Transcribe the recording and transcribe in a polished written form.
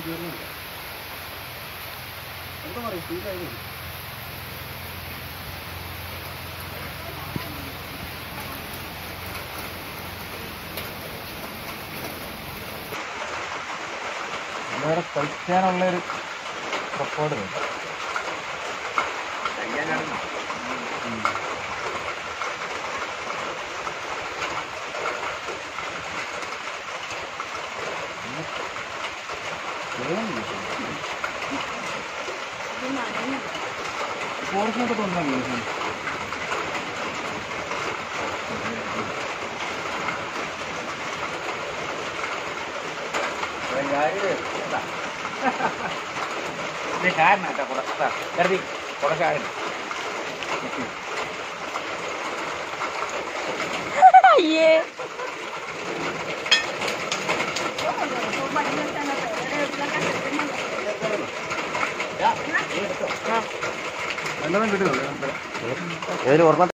എന്താ പറയും ഫീലായിരുന്നു. ഇവിടെ കളിക്കാനുള്ളൊരു സപ്പോർട്ട് സ്പോർട്സിനൊക്കെ തോന്നുന്നു. കാരണം കരുതി കുറച്ചാണ് അയ്യേ നല്ലതും കിട്ടുമല്ലോ. ഏതൊരു ഓർമ്മ